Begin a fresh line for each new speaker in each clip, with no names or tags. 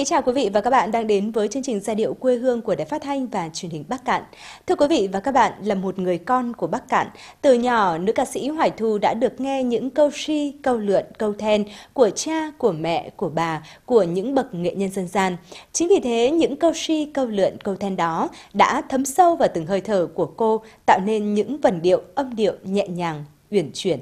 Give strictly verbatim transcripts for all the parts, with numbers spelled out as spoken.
chào quý vị và các bạn đang đến với chương trình giai điệu quê hương của Đài Phát thanh và Truyền hình Bắc Kạn. Thưa quý vị và các bạn, là một người con của Bắc Kạn, từ nhỏ nữ ca sĩ Hoài Thu đã được nghe những câu si, câu lượn, câu then của cha, của mẹ, của bà, của những bậc nghệ nhân dân gian. Chính vì thế, những câu si, câu lượn, câu then đó đã thấm sâu vào từng hơi thở của cô, tạo nên những vần điệu, âm điệu nhẹ nhàng, uyển chuyển.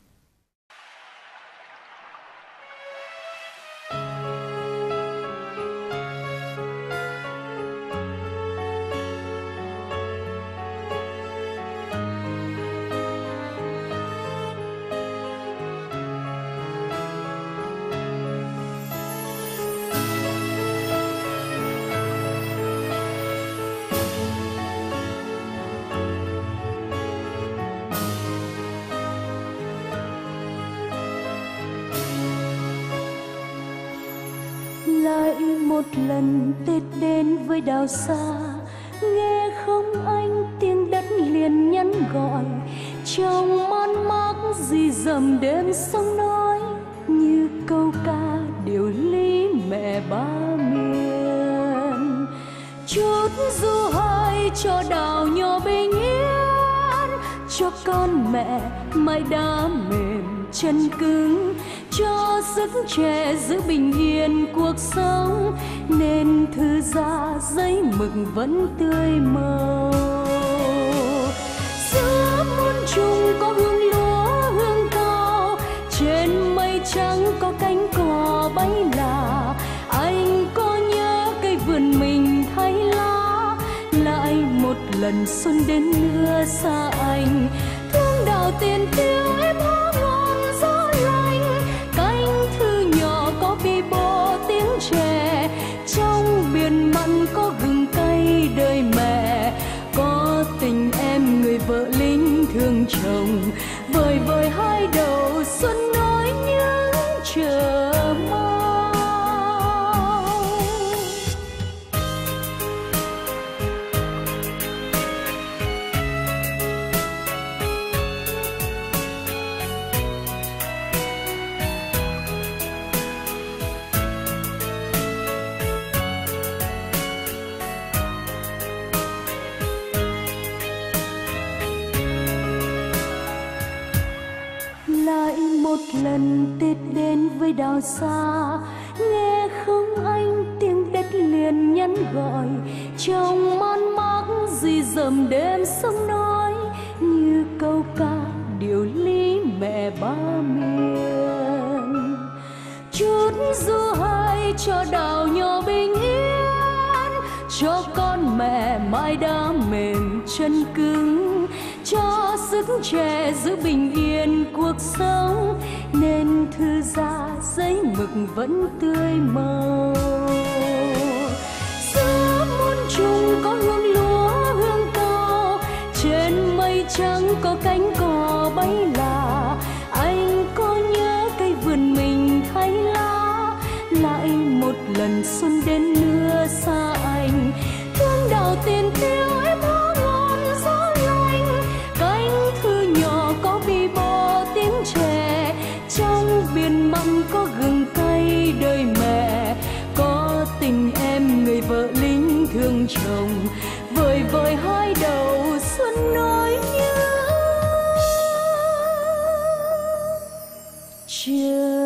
Lại một lần Tết đến với đảo xa, nghe không anh tiếng đất liền nhắn gọi, trong man mác rì rầm đêm sông nói như câu ca điều lý mẹ ba miền. Chút du hai cho đào nhỏ bình yên, cho con mẹ mái đá mềm chân cứng, cho sức trẻ giữ bình yên cuộc sống, nên thư ra giấy mực vẫn tươi màu. Giữa muôn trùng có hương lúa hương cao, trên mây trắng có cánh cò bay là. Anh có nhớ cây vườn mình thay lá, lại một lần xuân đến nữa xa anh. Thương đào tiền tiêu em hó ngon gió lạnh, cánh thư nhỏ có bi bô tiếng trẻ, trong biển mặn có gừng cay đời mẹ, có tình em người vợ lính thương chồng, vời vời hai đầu xuân nối những chờ mong. Lại một lần Tết đến với đảo xa, nghe không anh tiếng đất liền nhắn gọi, trong man mác rì rầm đêm sông nói như câu ca điều lý mẹ ba miền. Chút du hai cho đào nhỏ bình yên, cho con mẹ mái đá mềm chân cứng, cho sức trẻ giữ bình yên cuộc sống, nên thư ra giấy mực vẫn tươi màu. Giữa muôn trùng có hương lúa hương cao, trên mây trắng có cánh cò bay là. Anh có nhớ cây vườn mình thay lá, lại một lần xuân đến nữa xa anh. Thương đào tiền tiêu em hó ngon gió lạnh, cánh thư nhỏ có bi bô tiếng trẻ, trong biển mặn có gừng cay đời mẹ, có tình em người vợ lính thương chồng, vời vời hai đầu xuân nối nhớ chờ.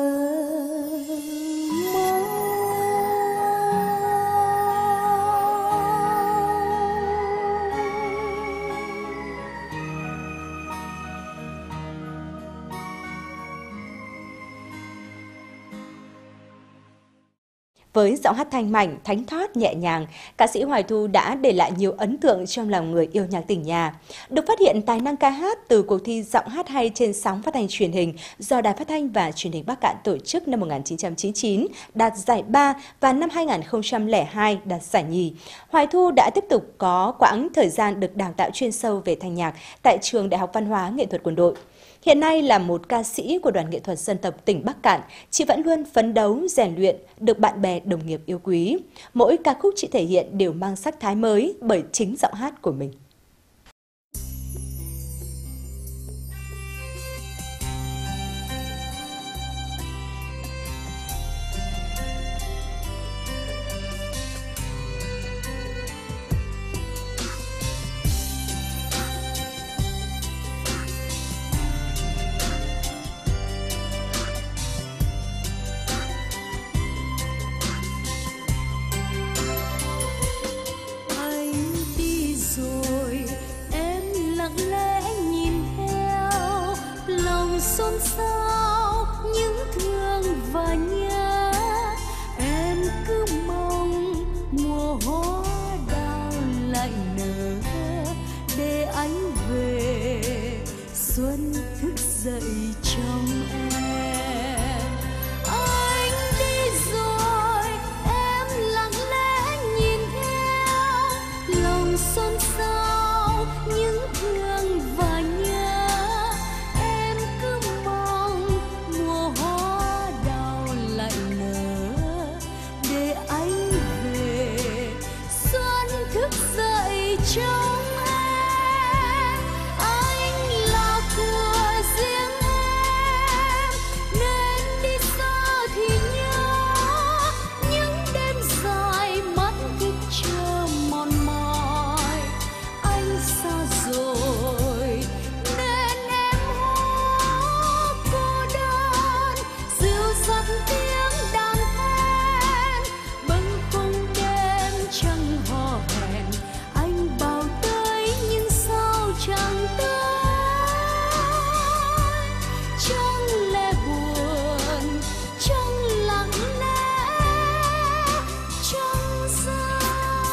Với giọng hát thanh mảnh, thánh thót, nhẹ nhàng, ca sĩ Hoài Thu đã để lại nhiều ấn tượng trong lòng người yêu nhạc tỉnh nhà. Được phát hiện tài năng ca hát từ cuộc thi giọng hát hay trên sóng phát thanh truyền hình do Đài Phát thanh và Truyền hình Bắc Kạn tổ chức năm một nghìn chín trăm chín mươi chín, đạt giải ba và năm hai nghìn không trăm lẻ hai đạt giải nhì. Hoài Thu đã tiếp tục có quãng thời gian được đào tạo chuyên sâu về thanh nhạc tại Trường Đại học Văn hóa Nghệ thuật Quân đội. Hiện nay là một ca sĩ của Đoàn Nghệ thuật Dân tộc tỉnh Bắc Kạn, chị vẫn luôn phấn đấu, rèn luyện, được bạn bè, đồng nghiệp yêu quý. Mỗi ca khúc chị thể hiện đều mang sắc thái mới bởi chính giọng hát của mình.
mùa hoa đào lại nở để anh về xuân thức dậy trong em. Anh đi rồi em lặng lẽ nhìn theo, lòng xôn xao những thương và nhớ. Em cứ mong mùa hoa đào lại nở để anh về xuân thức dậy trong em. Anh là của riêng em nên đi xa thì nhớ những đêm dài mắt thức chờ mòn mỏi. Anh xa rồi nên em hóa cô đơn, dịu dắt tiếng đàn then bâng khuâng đêm trăng hò hẹn. Anh bảo tới nhưng sao chẳng tới, chẳng lẽ buồn, chẳng lặng lẽ, chẳng xa.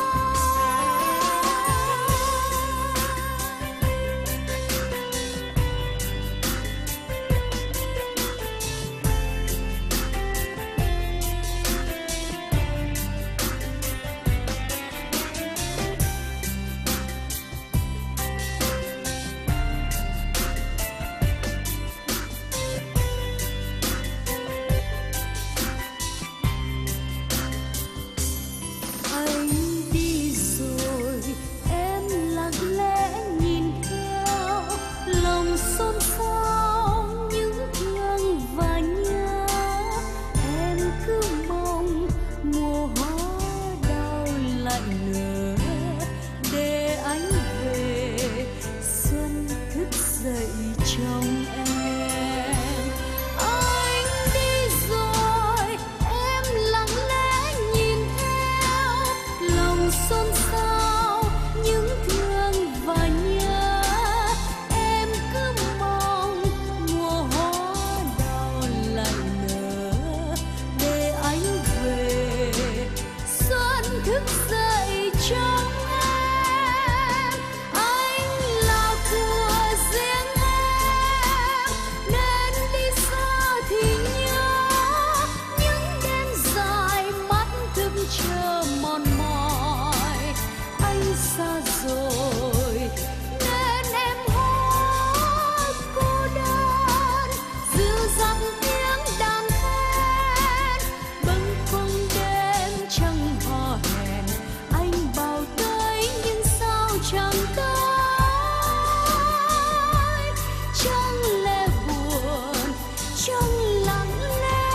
Anh đi rồi em lặng lẽ nhìn theo, lòng xôn xao những thương và nhớ. Em cứ mong mùa hoa đào lại nở để anh về xuân thức dậy trong em. Anh đi rồi em lặng lẽ nhìn theo, lòng xôn xao những thương và nhớ. Em cứ mong mùa hoa đào lại nở để anh về xuân thức dậy trong em. Anh là của riêng em nên đi xa thì nhớ những đêm dài mắt thức chờ mòn mỏi. Anh xa rồi nên em hóa cô đơn, dịu dắt tiếng đàn then bâng khuâng đêm trăng hò hẹn. Anh bảo tới nhưng sao chẳng tới, chẳng lẽ buồn, chẳng lặng lẽ,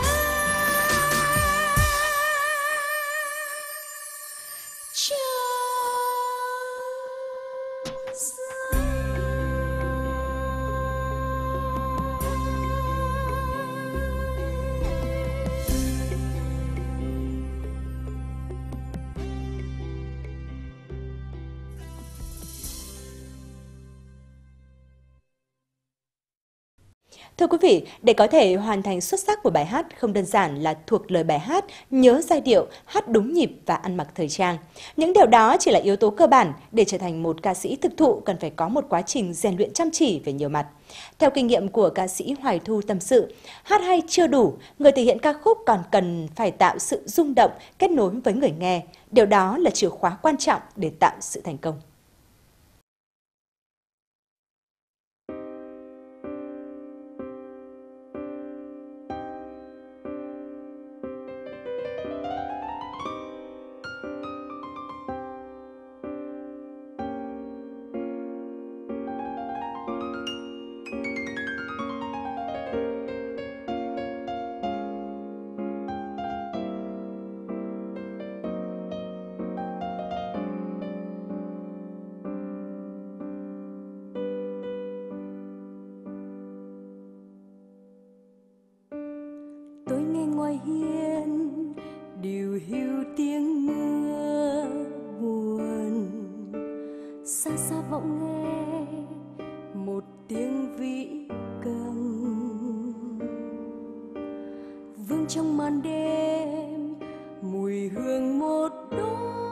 chẳng xa.
Thưa quý vị, để có thể hoàn thành xuất sắc một bài hát không đơn giản là thuộc lời bài hát, nhớ giai điệu, hát đúng nhịp và ăn mặc thời trang. Những điều đó chỉ là yếu tố cơ bản. Để trở thành một ca sĩ thực thụ cần phải có một quá trình rèn luyện chăm chỉ về nhiều mặt. Theo kinh nghiệm của ca sĩ Hoài Thu tâm sự, hát hay chưa đủ, người thể hiện ca khúc còn cần phải tạo sự rung động, kết nối với người nghe. Điều đó là chìa khóa quan trọng để tạo sự thành công.
ngoài hiên điều hiu tiếng mưa buồn, xa xa vọng nghe một tiếng vĩ cầm vương trong màn đêm, mùi hương một đóa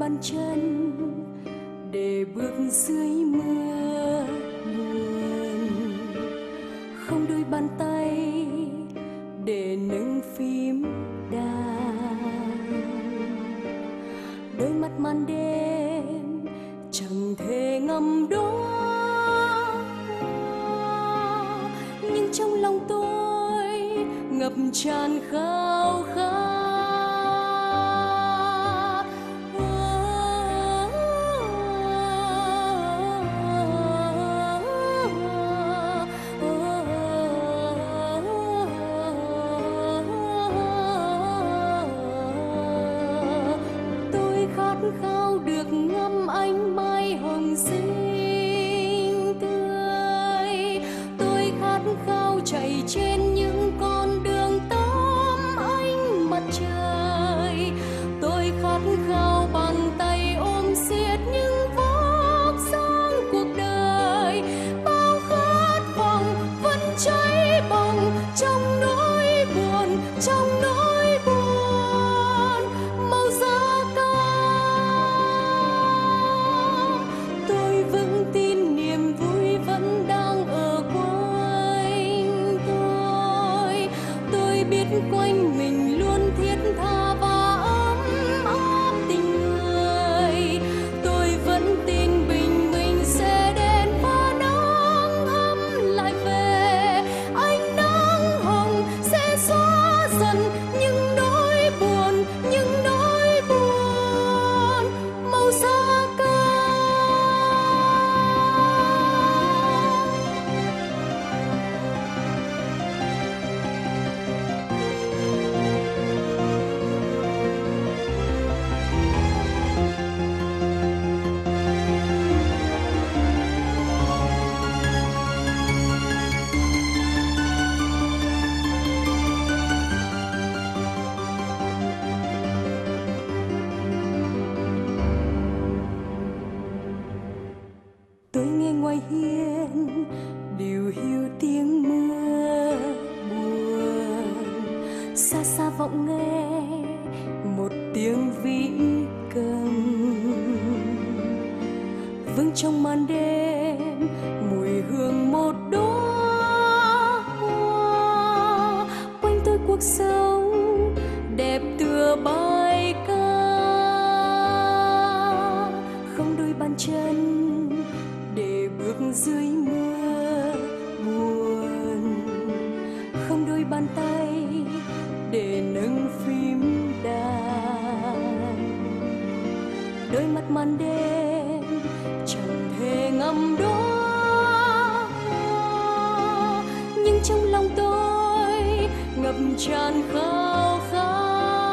bàn chân để bước dưới mưa buồn, không đôi bàn tay để nâng phím đàn, đôi mắt màn đêm chẳng thể ngầm đó, nhưng trong lòng tôi ngập tràn khao khát. Tôi khát khao được ngắm ánh mai hồng xinh tươi, tôi khát khao chạy trên những con đường tóm ánh mặt trời, tôi khát khao bàn tay ôm siết những vóc dáng cuộc đời, bao khát vọng vẫn cháy bỏng trong nỗi buồn, trong nỗi buồn màu da cam. Tôi vững tin niềm vui vẫn đang ở quanh tôi, tôi biết quanh mình luôn thiết tha và ấm áp tình người, tôi vẫn tin bình minh sẽ đến và nắng ấm lại về, ánh nắng hồng sẽ xóa dần những nỗi buồn, những nỗi buồn màu da cam. Tôi nghe ngoài hiên điều hiu tiếng mưa buồn, xa xa vọng nghe một tiếng vĩ cầm, vững trong màn đêm mùi hương một đóa hoa, quanh tôi cuộc sống đẹp tựa bài ca, không đôi bàn chân để bước dưới mưa buồn, không đôi bàn tay để nâng phím đàn, đôi mắt màn đêm chẳng thể ngầm đó, nhưng trong lòng tôi ngập tràn khao khát.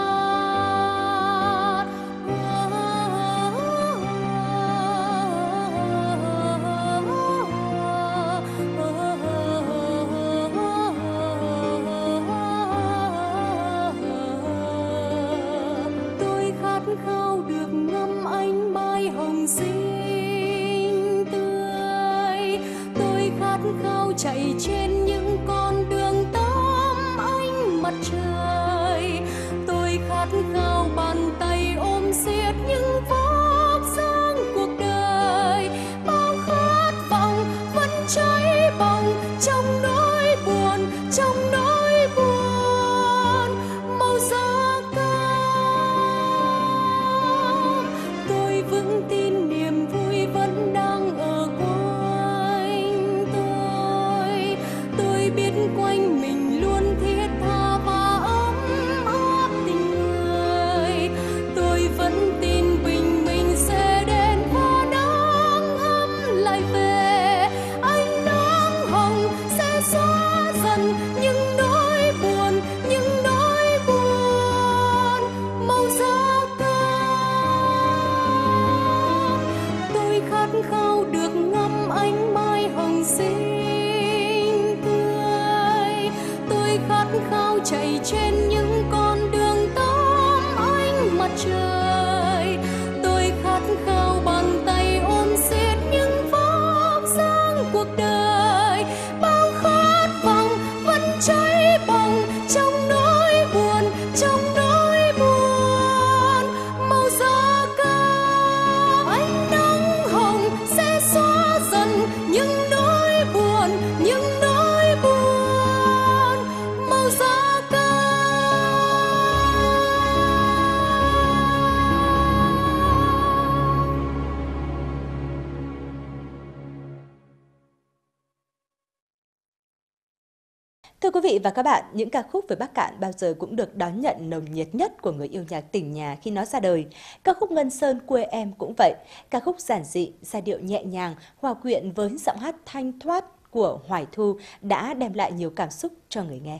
Tôi khát khao được ngắm ánh mai hồng xinh tươi, tôi khát khao chạy trên những con đường tóm ánh mặt trời, tôi khát khao bàn tay ôm siết những vóc dáng cuộc đời, bao khát vọng vẫn cháy bỏng trong nỗi buồn, trong nỗi buồn màu da cam. Tôi vững tin niềm vui vẫn đang ở quanh tôi, tôi biết quanh mình luôn thiết tha và ấm áp tình người, tôi vẫn tin bình minh sẽ đến và nắng ấm lại về, ánh nắng hồng sẽ xóa dần những nỗi buồn, những nỗi buồn màu da cam. Tôi khát khao được ngắm ánh mai hồng xinh tươi, tôi khát khao chạy trên những con đường tóm ánh mặt trời, tôi khát khao bàn tay ôm siết những vóc dáng cuộc đời, bao khát vọng vẫn cháy bỏng trong nỗi buồn, trong nỗi buồn màu da cam.
Thưa quý vị và các bạn, những ca khúc về Bắc Kạn bao giờ cũng được đón nhận nồng nhiệt nhất của người yêu nhạc tỉnh nhà khi nó ra đời. Ca khúc Ngân Sơn Quê Em cũng vậy, ca khúc giản dị, giai điệu nhẹ nhàng, hòa quyện với giọng hát thanh thoát của Hoài Thu đã đem lại nhiều cảm xúc cho người nghe.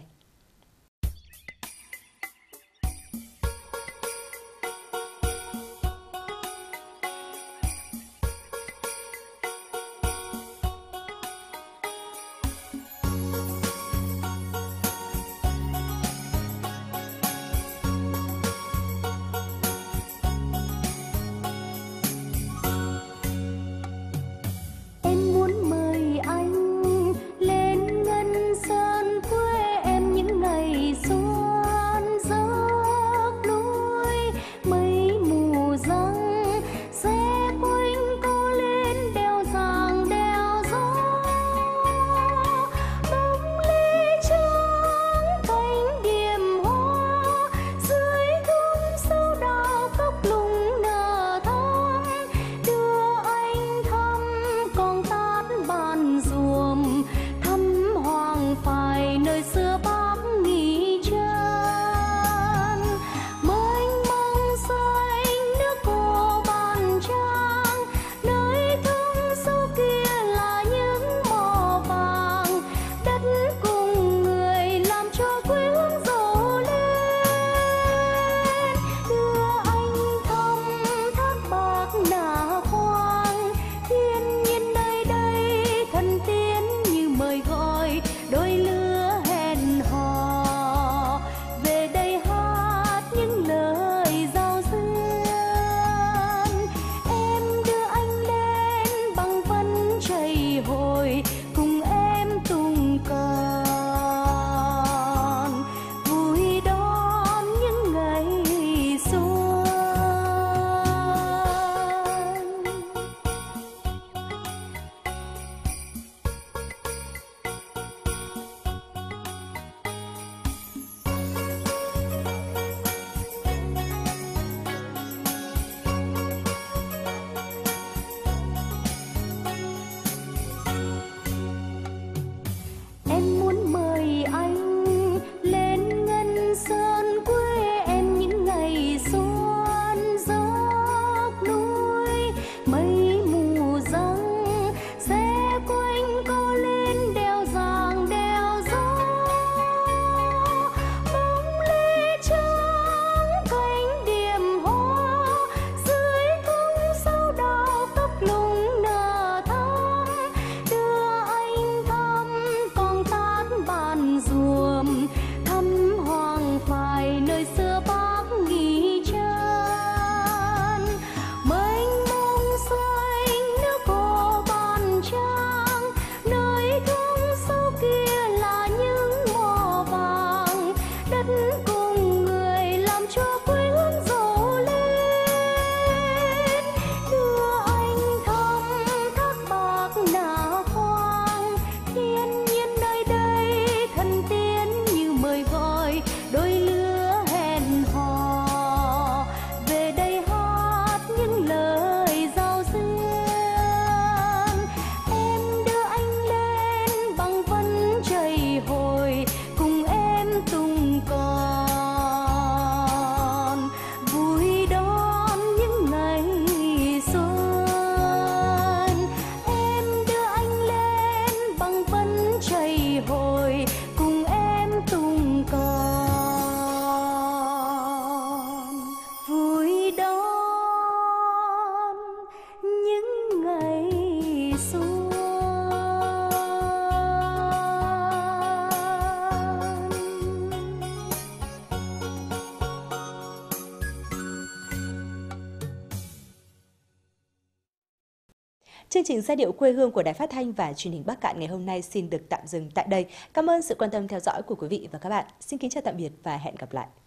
Chương trình giai điệu quê hương của Đài Phát thanh và Truyền hình Bắc Kạn ngày hôm nay xin được tạm dừng tại đây. Cảm ơn sự quan tâm theo dõi của quý vị và các bạn. Xin kính chào tạm biệt và hẹn gặp lại.